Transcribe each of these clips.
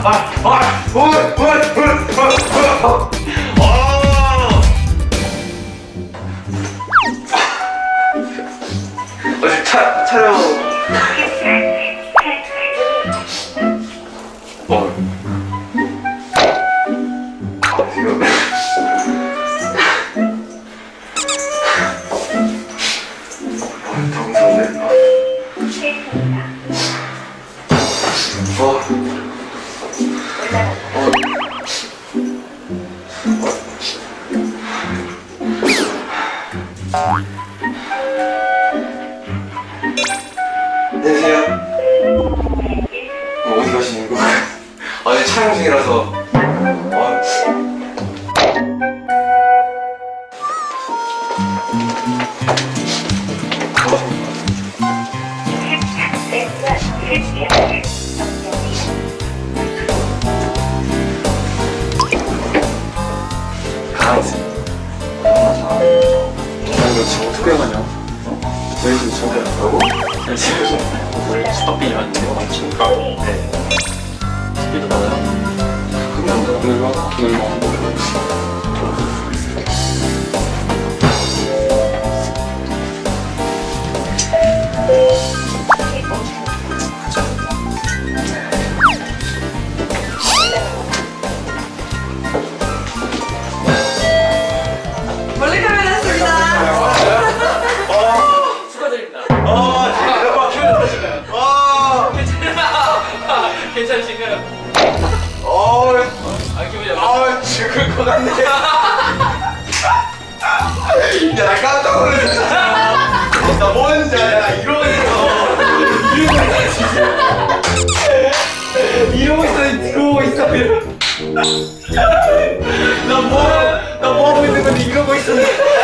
촬영. 안녕하세요. 어디 가시는 거예요? 아니 촬영 중이라서. 강아지. 너 지금 어떻게 가냐? 저희 집 저기 가고? 네, 집에서 스탑빈이 왔는데 진짜? 네. 스피드 나와요? 그냥 오늘만 괜찮으신가요? 죽을 것 같네. 야, 나 깜짝 놀랐어. 나 뭔지 알아. 이러고 있어. 나 뭐 하고 있는 건데 이러고 있어.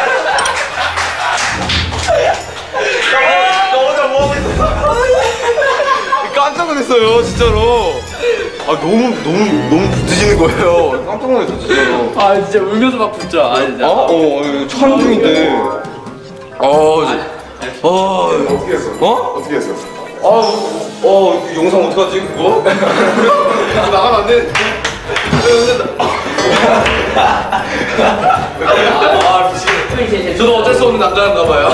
나 혼자 뭐 하고 있어. 깜짝 놀랐어요, 진짜로. 너무 붙으시는 거예요. 깜짝 놀랐어, 진짜로. 진짜 울면서 막 붙죠. 진짜. 촬영 중인데. 어떻게 했어? 어떻게 했어? 영상 어떡하지, 그거? 나가면 안 돼. 미치겠네. 저도 어쩔 수 없는 남자인가 봐요.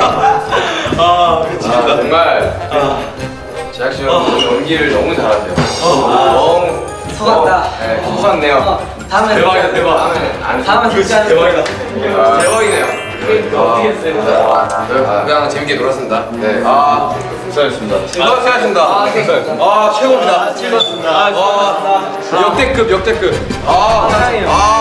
미치겠다. 정말. 제작진 연기를 너무 잘하세요. 너무 속았다. 네, 속았네요. 다음에 대박이다, 대박. 다음은 진짜 대박이다. 대박이네요. 어떻게 했어요? 그냥 재밌게 놀았습니다. 네. 수고하셨습니다. 수고하셨습니다. 최고입니다. 즐거웠습니다. 역대급. 사랑해요.